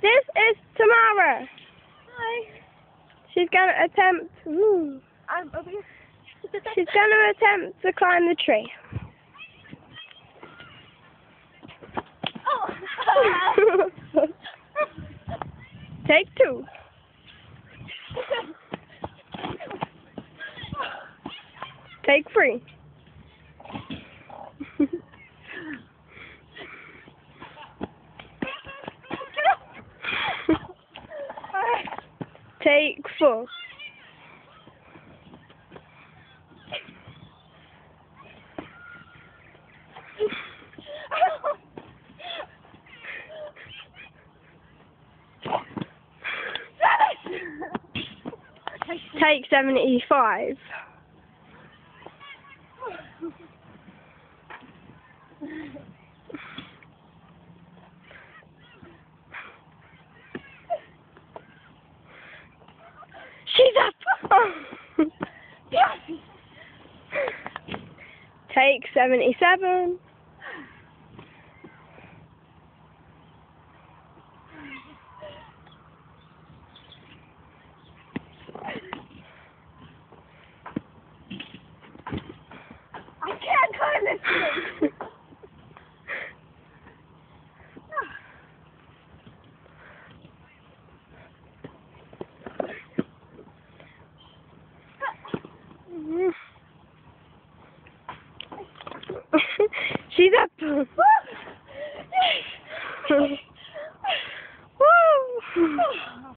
This is Tamara. Hi. She's going to attempt... I'm over here. She's going to attempt to climb the tree. Oh. Take two. Take three. Take four. Take 75. She's up! Take 77. I can't climb this tree.